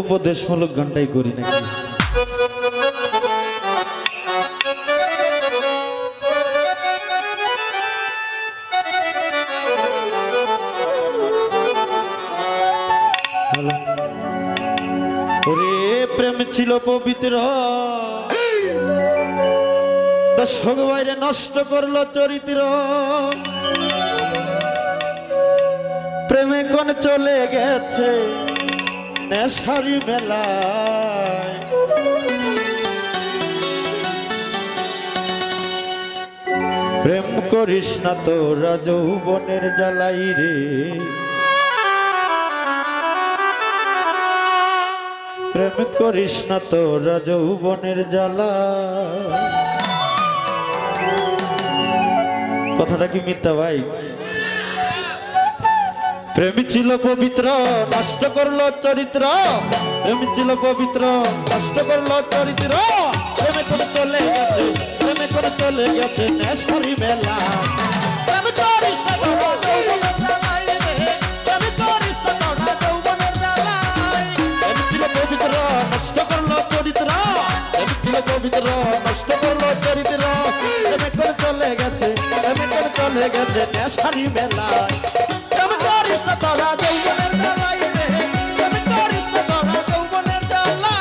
উপদেশমূলক গানটাই করি নাকি। ওরে প্রেম ছিল পবিত্র, দর্শক বাইরে নষ্ট করলো চরিত্র। প্রেমে কোন চলে গেছে নেশারি মেলায়। প্রেম করিস না তোরা যৌবনের জ্বালাই রে, প্রেম করিস না তোরা যৌবনের জ্বালা। কথাটা কি মিথ্যা ভাই? প্রেম ছিল পবিত্র, নষ্ট করলো চরিত্র। প্রেম ছিল পবিত্র, নষ্ট করলো চরিত্র। প্রেমে করে চলে গেছে, প্রেমে করে চলে গেছে নেশারি মেলা। প্রেম করিস না তোরা যৌবনের জ্বালাই রে, প্রেম করিস না তোরা যৌবনের জ্বালাই। প্রেম ছিল পবিত্র, নষ্ট করলো চরিত্র। প্রেম ছিল পবিত্র, নষ্ট করলো চরিত্র। প্রেমে করে চলে গেছে, প্রেমে করে চলে গেছে নেশারি মেলা। করিস না তোরা যৌবনের জ্বালাই রে, প্রেম করিস না তোরা যৌবনের জ্বালা।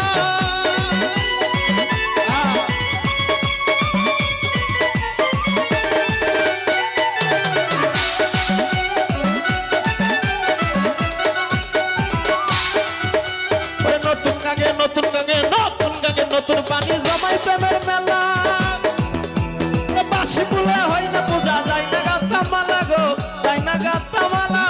নতুন গাঙে নতুন গাঙে নতুন গাঙে নতুন পানি জমাই প্রেমের মেলা। বাসি ফুলে হয় না পূজা, যায় না গাঁথা মালা গো, যায় না গাঁথা মালা।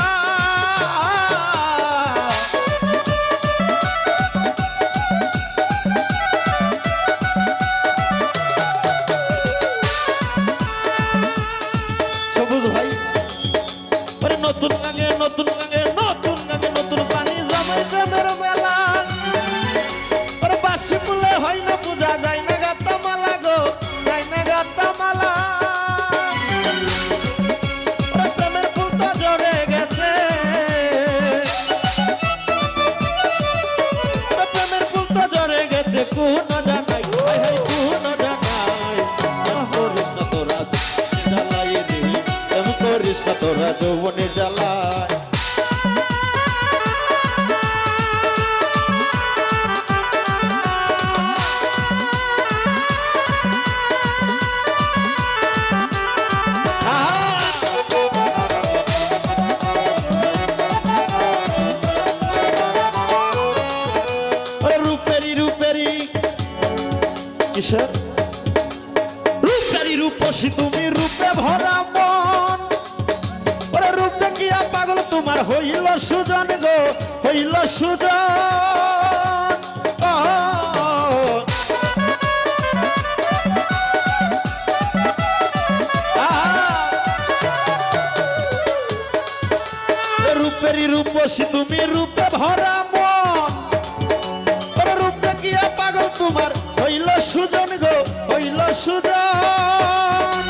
সবুজ ভাই নতুন গাঙে নতুন গাঙে নতুন গাঙে নতুন পানি জমাই প্রেমের মেলা। বাসি ফুলে হয় না পূজা, যায় না গাঁথা মালা গো, যায় না গাঁথা মালা। প্রেমের ফুল তো ঝরে গেছে, প্রেমের ফুল তো ঝরে গেছে। কোন জানাই কোন জানাই করিস না তোরা জ্বালাই রে, প্রেম করিস না তোরা যৌবনে জ্বালায়। রূপেরই রূপসী তুমি, রূপে ভরা মন। ওরে রূপ দেখিয়া পাগল তোমার হইল সুজন গো, হইল সুজন। রূপেরই রূপসী তুমি, রূপে ভরা মন। ওরে রূপ দেখিয়া পাগল তোমার হইল সুজন গো, হইল সুজন।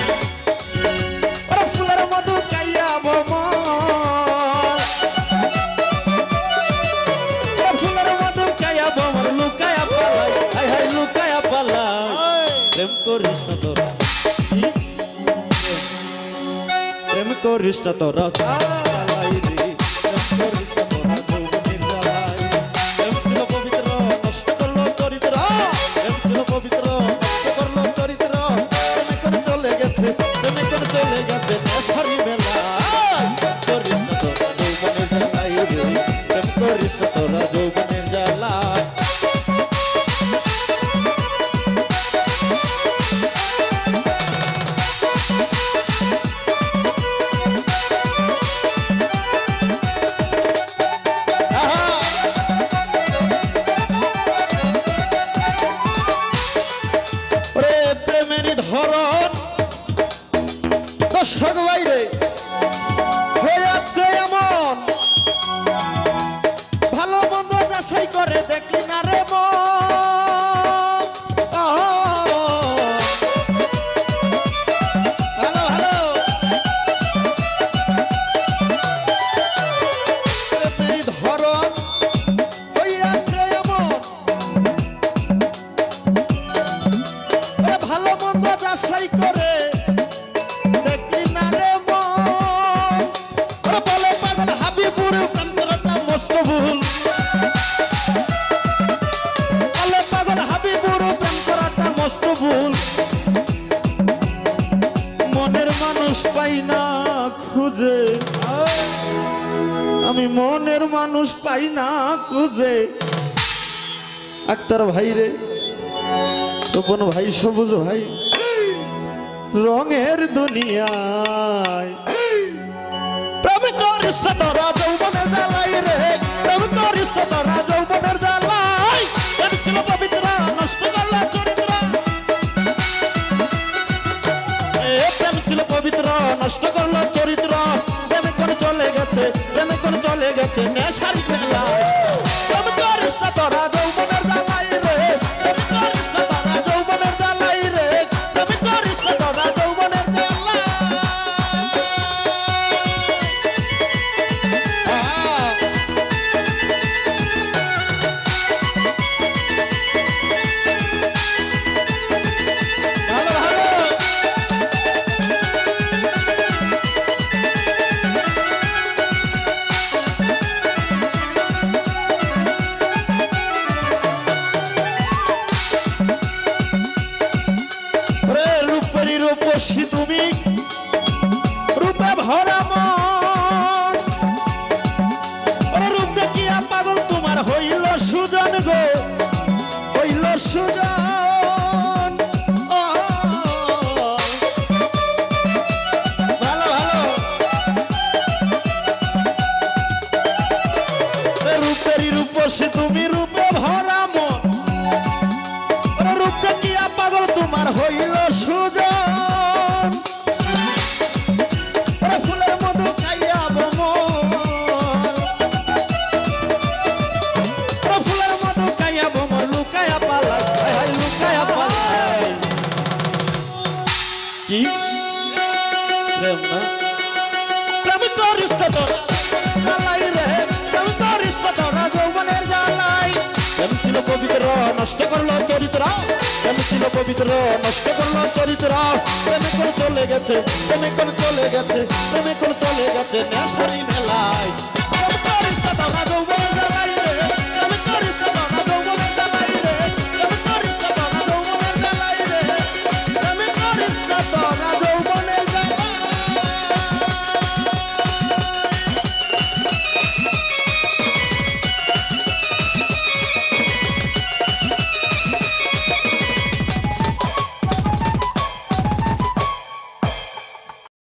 ফুলের মধু কাইয়া ভ্রমর, ফুলের মধু কাইয়া ভ্রমর। লুকায়া পালাই, হাই হাই লুকায়া পালাই। প্রেম করিস না তোরা, প্রেম করিস না তোরা জ্বালাই রে, প্রেম করিস না তোরা যৌবনের জ্বালাই। প্রেম ছিল পবিত্র, নষ্ট করলো চরিত্র। প্রেম ছিল পবিত্র, নষ্ট করলো চরিত্র। প্রেমে করে চলে গেছে, প্রেমে করে চলে গেছে নেশারি মেলা। করিস না তোরা যৌবনের জ্বালাই রে, প্রেম করিস না তোরা যৌবনের জ্বালাই। দর্শক বাইরে হয়ে যাচ্ছে এমন, ভালো মন্দ যাচাই করে দেখলি না রে মন। ভালো ভালো ধরন হয়ে যাচ্ছে মানুষ পাই না খুঁজে। আক্তার ভাই রে, তপন ভাই, সবুজ ভাই, রঙের দুনিয়ায় প্রেম করিস না তোরা যৌবনের জ্বালাই রে, প্রেম করিস না তোরা যৌবনের জ্বালাই। প্রেম ছিল পবিত্র, নষ্ট করল চরিত্র। প্রেম ছিল পবিত্র, নষ্ট করল চরিত্র। প্রেমে করে চলে গেছে, প্রেমে করে চলে গেছে নেশার খেলা। প্রেম করিস না তোরা যৌবনের জ্বালাই রে, প্রেম করিস না তোরা যৌবনের জ্বালাই রে, প্রেম করিস না তোরা যৌবনের জ্বালাই। রূপসী তুমি, রূপে ভরা মন, রূপ দেখিয়া পাগল তোমার হইল সুজন গো, হইল সুজন। ভালো ভালো। রূপেরই রূপসী তুমি, রূপে ভরা মন, রূপ দেখিয়া পাগল তোমার হইল সুজন। ফুলের মধু খাইয়া বমল, ফুলের মধু খাইয়া বমল, লুকায়া পালাই, লুকায়া পালাই। কি প্রেম না? প্রেম করিস তো তোরা জ্বালাই রে, প্রেম করিস তো তোরা যৌবনের জ্বালাই। প্রেম ছিল পবিত্র, নষ্ট করলো চরিত্র। প্রেম ছিল পবিত্র, নষ্ট করলো চরিত্র। প্রেমে করে চলে গেছে, প্রেমে করে চলে গেছে, প্রেমে করে চলে গেছে নেশারি মেলায়। প্রেম করিস না তোরা যৌবনের